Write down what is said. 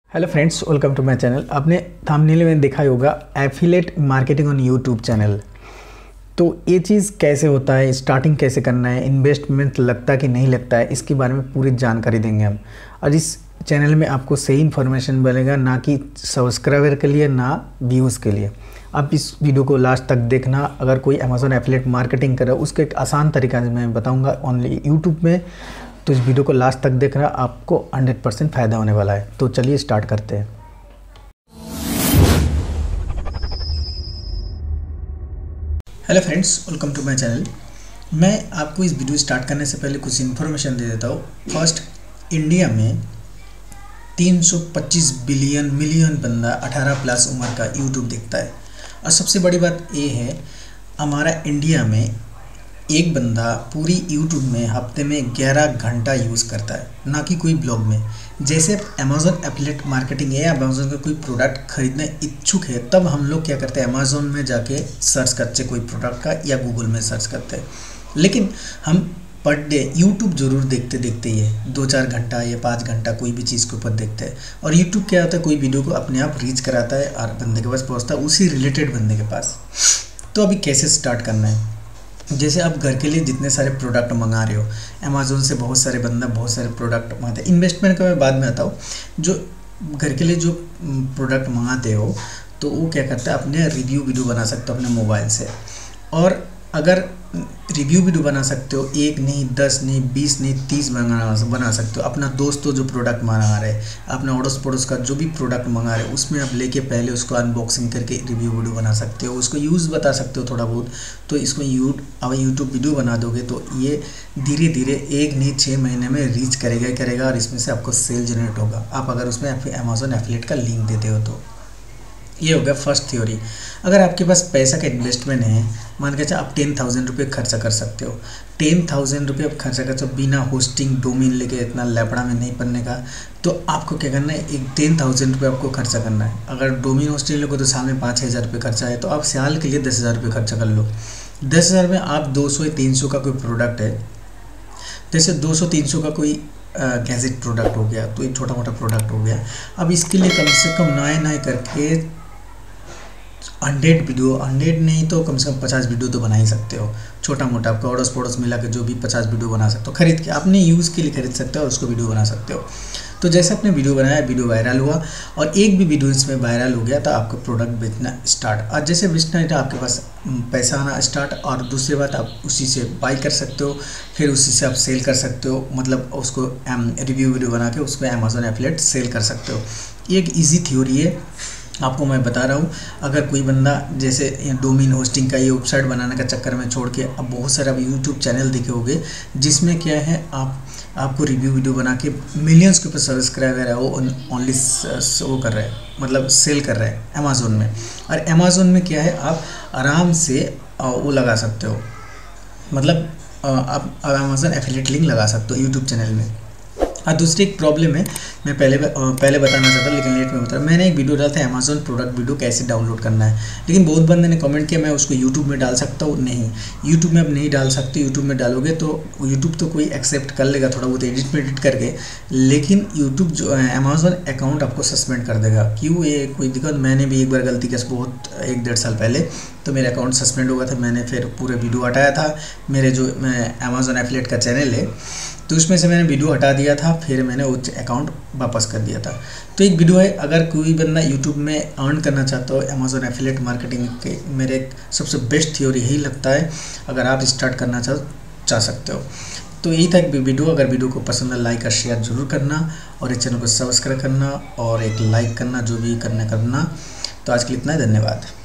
Hello friends, welcome to my channel. आपने thumbnail में देखा होगा affiliate marketing on YouTube channel. तो ये चीज़ कैसे होता है, स्टार्टिंग कैसे करना है, इन्वेस्टमेंट लगता है कि नहीं लगता है, इसके बारे में पूरी जानकारी देंगे हम। और इस चैनल में आपको सही इन्फॉर्मेशन मिलेगा, ना कि सब्सक्राइबर के लिए ना व्यूज़ के लिए। आप इस वीडियो को लास्ट तक देखना। अगर कोई अमेज़ॉन एफिलिएट मार्केटिंग कर रहा है उसके एक आसान तरीका मैं बताऊँगा ओनली यूट्यूब में, तो इस वीडियो को लास्ट तक देखना, आपको 100% फ़ायदा होने वाला है। तो चलिए स्टार्ट करते हैं। Hello friends, welcome to my channel. मैं आपको इस वीडियो स्टार्ट करने से पहले कुछ इन्फॉर्मेशन दे देता हूँ। फर्स्ट, इंडिया में 325 मिलियन बंदा 18 प्लस उम्र का यूट्यूब देखता है। और सबसे बड़ी बात ये है, हमारा इंडिया में एक बंदा पूरी यूट्यूब में हफ्ते में 11 घंटा यूज़ करता है, ना कि कोई ब्लॉग में। जैसे अमेज़ॉन एफिलिएट मार्केटिंग है, अमेज़ॉन का कोई प्रोडक्ट खरीदने इच्छुक है, तब हम लोग क्या करते हैं, अमेज़ॉन में जाके सर्च करते कोई प्रोडक्ट का, या गूगल में सर्च करते हैं। लेकिन हम पर डे यूट्यूब ज़रूर देखते ही है, 2-4 घंटा या 5 घंटा कोई भी चीज़ के ऊपर देखते हैं। और यूट्यूब क्या होता है, कोई वीडियो को अपने आप रीच कराता है और बंदे के पास पहुँचता है, उसी रिलेटेड बंदे के पास। तो अभी कैसे स्टार्ट करना है, जैसे आप घर के लिए जितने सारे प्रोडक्ट मंगा रहे हो, अमेज़ॉन से बहुत सारे बंदा बहुत सारे प्रोडक्ट मंगाते हैं। इन्वेस्टमेंट का मैं बाद में आता हूँ। जो घर के लिए जो प्रोडक्ट मंगाते हो, तो वो क्या करता है, अपने रिव्यू वीडियो बना सकते हो अपने मोबाइल से। और अगर रिव्यू वीडियो बना सकते हो, 1 नहीं, 10 नहीं, 20 नहीं, 30 बना सकते हो। अपना दोस्तों जो प्रोडक्ट मंगा रहे, अपना अड़ोस पड़ोस का जो भी प्रोडक्ट मंगा रहे, उसमें आप लेके पहले उसको अनबॉक्सिंग करके रिव्यू वीडियो बना सकते हो, उसको यूज़ बता सकते हो थोड़ा बहुत। तो इसको अब यूट्यूब वीडियो बना दोगे तो ये धीरे धीरे 1 नहीं 6 महीने में रीच करेगा और इसमें से आपको सेल जनरेट होगा, आप अगर उसमें अमेज़ॉन एफिलिएट का लिंक देते हो तो। ये हो गया फर्स्ट थ्योरी। अगर आपके पास पैसा का इन्वेस्टमेंट है, मान के आप 10,000 रुपये खर्चा कर सकते हो। 10,000 रुपये आप खर्चा कर सकते हो बिना होस्टिंग डोमेन लेके, इतना लैपड़ा में नहीं पढ़ने का। तो आपको क्या करना है, एक 10,000 रुपये आपको खर्चा करना है। अगर डोमेन होस्टिंग लोगे तो साल में 5,000 रुपये खर्चा है, तो आप साल के लिए 10,000 रुपये खर्चा कर लो। 10,000 में आप 200 या 300 का कोई प्रोडक्ट है, जैसे 200-300 का कोई गैजेट प्रोडक्ट हो गया, तो एक छोटा मोटा प्रोडक्ट हो गया। अब इसके लिए कम से कम नए करके 100 वीडियो, 100 नहीं तो कम से कम 50 वीडियो तो बना ही सकते हो। छोटा मोटा आपका अड़ोस पड़ोस मिला के जो भी 50 वीडियो बना सकते हो, खरीद के अपने यूज़ के लिए खरीद सकते हो और उसको वीडियो बना सकते हो। तो जैसे आपने वीडियो बनाया, वीडियो वायरल हुआ, और एक भी वीडियो इसमें वायरल हो गया तो आपको प्रोडक्ट बेचना स्टार्ट। और जैसे बेचना है तो आपके पास पैसा आना स्टार्ट। और दूसरी बात, आप उसी से बाई कर सकते हो, फिर उसी से आप सेल कर सकते हो, मतलब उसको रिव्यू वीडियो बना के उसमें अमेज़ॉन एफिलिएट सेल कर सकते हो। ये एक ईजी थ्योरी है, आपको मैं बता रहा हूँ। अगर कोई बंदा जैसे डोमेन होस्टिंग का ये वेबसाइट बनाने का चक्कर में छोड़ के, अब बहुत सारे अब यूट्यूब चैनल देखे होंगे जिसमें क्या है, आपको रिव्यू वीडियो बना के मिलियंस के ऊपर सब्सक्राइबर है, वो ओनली वो कर रहे हैं, मतलब सेल कर रहे हैं अमेज़ॉन में। और अमेज़ॉन में क्या है, आप आराम से वो लगा सकते हो, मतलब आप अमेज़ॉन एफिलिएट लिंक लगा सकते हो यूट्यूब चैनल में। और दूसरी एक प्रॉब्लम है, मैं पहले बताना चाहता लेकिन लेट में बता रहा। मैंने एक वीडियो डाला था अमेज़ॉन प्रोडक्ट वीडियो कैसे डाउनलोड करना है, लेकिन बहुत बंदे ने कमेंट किया मैं उसको यूट्यूब में डाल सकता हूँ। नहीं, यूट्यूब में अब नहीं डाल सकते। यूट्यूब में डालोगे तो यूट्यूब तो कोई एक्सेप्ट कर लेगा थोड़ा बहुत एडिट करके, लेकिन यूट्यूब जो अमेज़ॉन अकाउंट आपको सस्पेंड कर देगा। क्यों, ये कोई दिक्कत, मैंने भी एक बार गलती की, बहुत 1-1.5 साल पहले तो मेरा अकाउंट सस्पेंड हो गया था। मैंने फिर पूरे वीडियो हटाया था। मेरे जो अमेज़ॉन एफिलिएट का चैनल है तो उसमें से मैंने वीडियो हटा दिया था, फिर मैंने वो अकाउंट वापस कर दिया था। तो एक वीडियो है, अगर कोई बंदा यूट्यूब में अर्न करना चाहता हो अमेज़ॉन एफिलिएट मार्केटिंग के, मेरे सबसे बेस्ट थ्योरी यही लगता है, अगर आप स्टार्ट करना चाह सकते हो। तो यही था एक वीडियो। अगर वीडियो को पसंद है, लाइक और शेयर जरूर करना, और इस चैनल को सब्सक्राइब करना और एक लाइक करना, जो भी करना। तो आज के लिए इतना ही, धन्यवाद।